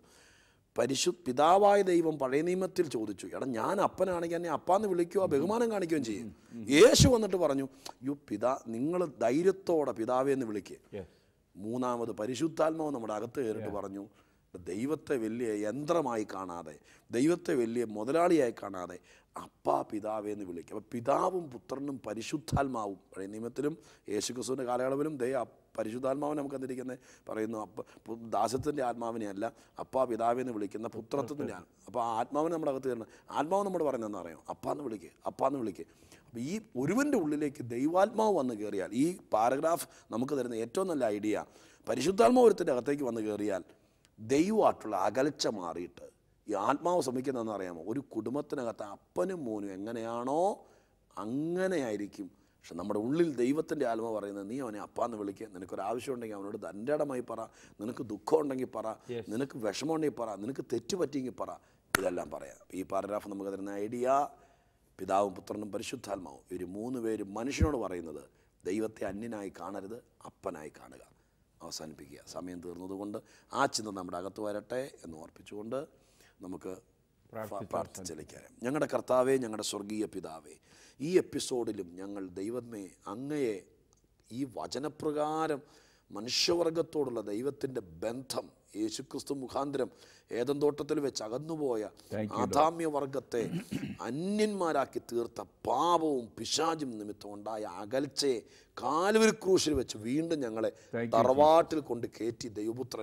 പിതാവായ ദൈവം പഴയ നിയമത്തിൽ ചോദിച്ചു, എടാ ഞാൻ അപ്പനാണെങ്കിൽ എന്നെ അപ്പാന്ന് വിളിക്കുകയോ ബഹുമാനം കാണിക്കുകയും ചെയ്യും. യേശു വന്നിട്ട് പറഞ്ഞു, നിങ്ങൾ ധൈര്യത്തോടെ പിതാവേ എന്ന് വിളിക്കുക. മൂന്നാമത് പരിശുദ്ധാത്മാവ് നമ്മുടെ അകത്ത് കയറിയിട്ട് പറഞ്ഞു, ദൈവത്തെ വലിയ യന്ത്രമായി കാണാതെ, ദൈവത്തെ വലിയ മുതലാളിയായി കാണാതെ അപ്പാ പിതാവേ എന്ന് വിളിക്കുക. അപ്പോൾ പിതാവും പുത്രനും പരിശുദ്ധാത്മാവും പഴയ നിയമത്തിലും യേശുക്രിസ്തുവിൻ്റെ കാലയളവിലും പരിശുദ്ധാത്മാവിനെ നമുക്ക് എന്തിരിക്കുന്നത് പറയുന്നു, ദാസത്തിൻ്റെ ആത്മാവിനെ അല്ല അപ്പാ പിതാവേ എന്ന് വിളിക്കുന്ന പുത്രത്വത്തിൻ്റെ അപ്പോൾ ആ ആത്മാവിനെ നമ്മുടെ അകത്ത് കയറുന്നത്. ആത്മാവ് നമ്മൾ പറയുന്നതെന്ന് അറിയാം, അപ്പാന്ന് വിളിക്കുക, അപ്പാന്ന് വിളിക്കുക. അപ്പോൾ ഈ ഒരുവൻ്റെ ഉള്ളിലേക്ക് ദൈവാത്മാവ് വന്ന് കയറിയാൽ, ഈ പാരഗ്രാഫ് നമുക്ക് തരുന്ന ഏറ്റവും നല്ല ഐഡിയ, പരിശുദ്ധാത്മാവ് ഒരുത്തിൻ്റെ അകത്തേക്ക് വന്ന് കയറിയാൽ ദൈവമായിട്ടുള്ള അകൽച്ച മാറിയിട്ട് ഈ ആത്മാവ് ശ്രമിക്കുന്നതെന്ന് അറിയാമോ, ഒരു കുടുംബത്തിനകത്ത് അപ്പനും മോനും എങ്ങനെയാണോ അങ്ങനെയായിരിക്കും. പക്ഷെ നമ്മുടെ ഉള്ളിൽ ദൈവത്തിൻ്റെ ആത്മാവ് പറയുന്നത്, നീ അവനെ അപ്പാന്ന് വിളിക്കുക, നിനക്കൊരാവശ്യം ഉണ്ടെങ്കിൽ അവനോട് തൻ്റെ ഇടമായി പറ, നിനക്ക് ദുഃഖം ഉണ്ടെങ്കിൽ പറ, നിനക്ക് വിഷമം ഉണ്ടെങ്കിൽ പറ, നിനക്ക് തെറ്റുപറ്റിയെങ്കിൽ പറ, ഇതെല്ലാം പറയാം. ഈ പാരഗ്രാഫ് നമുക്ക് തരുന്ന ഐഡിയ, പിതാവും പുത്രനും പരിശുദ്ധാത്മാവും ഇവർ 3 പേരും മനുഷ്യനോട് പറയുന്നത് ദൈവത്തെ അന്യനായി കാണരുത്, അപ്പനായി കാണുക. അവസാനിപ്പിക്കുക. സമയം തീർന്നതുകൊണ്ട് ആ ചിന്ത നമ്മുടെ അകത്ത് വരട്ടെ എന്ന് ഓർപ്പിച്ചുകൊണ്ട് നമുക്ക് പ്രാർത്ഥിച്ചലിക്കാം. ഞങ്ങളുടെ കർത്താവേ, ഞങ്ങളുടെ സ്വർഗീയ പിതാവേ, ഈ എപ്പിസോഡിലും ഞങ്ങൾ ദൈവമേ അങ്ങയെ ഈ വചനപ്രകാരം മനുഷ്യവർഗത്തോടുള്ള ദൈവത്തിൻ്റെ ബന്ധം യേശുക്രിസ്തു മുഖാന്തരം ഏദൻ തോട്ടത്തിൽ വെച്ച് അകന്നുപോയ ആദാമ്യവർഗത്തെ അന്യന്മാരാക്കി തീർത്ത പാപവും പിശാചും നിമിത്തം ഉണ്ടായ അകൽച്ചയെ കാൽവരി ക്രൂശിൽ വെച്ച് വീണ്ടും ഞങ്ങളെ തറവാട്ടിൽ കൊണ്ട് കയറ്റി ദൈവപുത്രൻ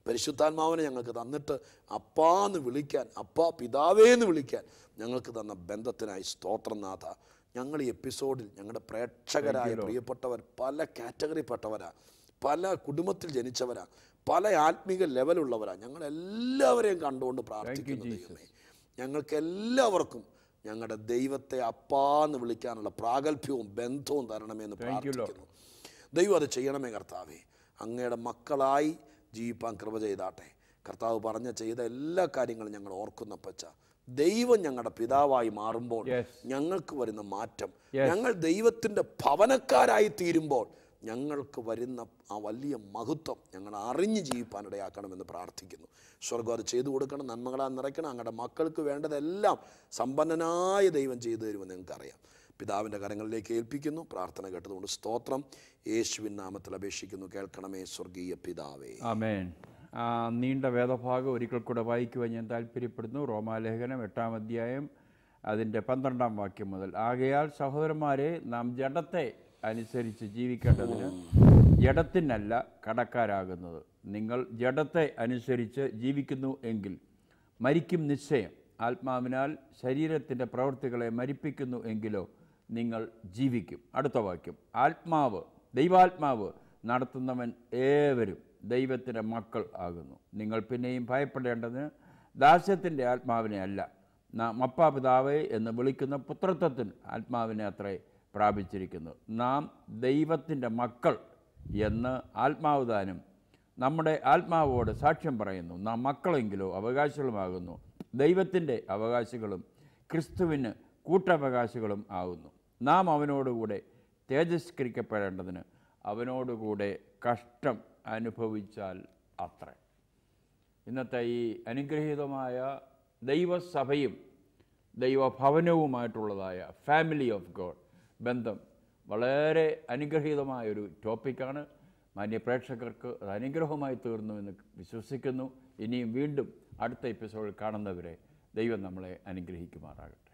പരിശുദ്ധാത്മാവിനെ ഞങ്ങൾക്ക് തന്നിട്ട് അപ്പാന്ന് വിളിക്കാൻ, അപ്പാ പിതാവേന്ന് വിളിക്കാൻ ഞങ്ങൾക്ക് തന്ന ബന്ധത്തിനായി സ്തോത്രം നാഥ. ഞങ്ങൾ ഈ എപ്പിസോഡിൽ ഞങ്ങളുടെ പ്രേക്ഷകരായ പ്രിയപ്പെട്ടവർ പല കാറ്റഗറിപ്പെട്ടവരാ, പല കുടുംബത്തിൽ ജനിച്ചവരാ, പല ആത്മീക ലെവലുള്ളവരാ. ഞങ്ങളെല്ലാവരെയും കണ്ടുകൊണ്ട് പ്രാർത്ഥിക്കുന്നു ദൈവമേ, ഞങ്ങൾക്ക് എല്ലാവർക്കും ഞങ്ങളുടെ ദൈവത്തെ അപ്പാന്ന് വിളിക്കാനുള്ള പ്രാഗൽഭ്യവും ബന്ധവും തരണമെന്ന് പ്രാർത്ഥിക്കുന്നു. ദൈവം അത് ചെയ്യണമേ കർത്താവേ. അങ്ങയുടെ മക്കളായി ജീവിപ്പാൻ കൃപ ചെയ്താട്ടെ. കർത്താവ് ചെയ്ത എല്ലാ കാര്യങ്ങളും ഞങ്ങൾ ഓർക്കുന്നപ്പച്ച, ദൈവം ഞങ്ങളുടെ പിതാവായി മാറുമ്പോൾ ഞങ്ങൾക്ക് വരുന്ന മാറ്റം, ഞങ്ങൾ ദൈവത്തിൻ്റെ ഭവനക്കാരായി തീരുമ്പോൾ ഞങ്ങൾക്ക് വരുന്ന ആ വലിയ മഹത്വം ഞങ്ങൾ അറിഞ്ഞ് ജീവിപ്പാനിടയാക്കണമെന്ന് പ്രാർത്ഥിക്കുന്നു. സ്വർഗം അത് ചെയ്തു കൊടുക്കണം, നന്മകളാൽ നിറയ്ക്കണം. അങ്ങയുടെ മക്കൾക്ക് വേണ്ടതെല്ലാം സമ്പന്നനായ ദൈവം ചെയ്തു തരുമെന്ന് നിങ്ങൾക്കറിയാം. പിതാവിൻ്റെ കരങ്ങളിലേക്ക് ഏൽപ്പിക്കുന്നു. പ്രാർത്ഥന കേട്ടതുകൊണ്ട് സ്തോത്രം. യേശുവിൻ നാമത്തിൽ അപേക്ഷിക്കുന്നു, കേൾക്കണമേ സ്വർഗീയ പിതാവേ. ആമേൻ. നീണ്ട വേദഭാഗം ഒരിക്കൽ കൂടെ വായിക്കുവാൻ ഞാൻ താല്പര്യപ്പെടുന്നു. റോമാലേഖനം 8-ാം അധ്യായം അതിൻ്റെ 12-ാം വാക്യം മുതൽ. ആകയാൽ സഹോദരന്മാരെ, നാം ജഡത്തെ അനുസരിച്ച് ജീവിക്കേണ്ടതിന് ജഡത്തിനല്ല കടക്കാരാകുന്നത്. നിങ്ങൾ ജഡത്തെ അനുസരിച്ച് ജീവിക്കുന്നു എങ്കിൽ മരിക്കും നിശ്ചയം. ആത്മാവിനാൽ ശരീരത്തിൻ്റെ പ്രവൃത്തികളെ മരിപ്പിക്കുന്നു എങ്കിലോ നിങ്ങൾ ജീവിക്കും. അടുത്ത വാക്യം, ദൈവാത്മാവ് നടത്തുന്നവൻ ഏവരും ദൈവത്തിൻ്റെ മക്കൾ ആകുന്നു. നിങ്ങൾ പിന്നെയും ഭയപ്പെടേണ്ടതിന് ദാസ്യത്തിൻ്റെ ആത്മാവിനെ അല്ല, നാം അപ്പാ പിതാവേ എന്ന് വിളിക്കുന്ന പുത്രത്വത്തിന് ആത്മാവിനെ അത്രേ പ്രാപിച്ചിരിക്കുന്നു. നാം ദൈവത്തിൻ്റെ മക്കൾ എന്ന് ആത്മാവ് താനും നമ്മുടെ ആത്മാവോട് സാക്ഷ്യം പറയുന്നു. നാം മക്കളെങ്കിലോ അവകാശികളുമാകുന്നു, ദൈവത്തിൻ്റെ അവകാശികളും ക്രിസ്തുവിന് കൂട്ടവകാശികളും ആകുന്നു. നാം അവനോടുകൂടെ തേജസ്കരിക്കപ്പെടേണ്ടതിന് അവനോടുകൂടെ കഷ്ടം അനുഭവിച്ചാൽ അത്രേ. ഇന്നത്തെ ഈ അനുഗ്രഹീതമായ ദൈവസഭയും ദൈവഭവനവുമായിട്ടുള്ളതായ ഫാമിലി ഓഫ് ഗോഡ് ബന്ധം വളരെ അനുഗ്രഹീതമായൊരു ടോപ്പിക്കാണ്. മാന്യ പ്രേക്ഷകർക്ക് അത് അനുഗ്രഹമായി തീർന്നു എന്ന് വിശ്വസിക്കുന്നു. ഇനിയും വീണ്ടും അടുത്ത എപ്പിസോഡിൽ കാണുന്നവരെ ദൈവം നമ്മളെ അനുഗ്രഹിക്കുമാറാകട്ടെ.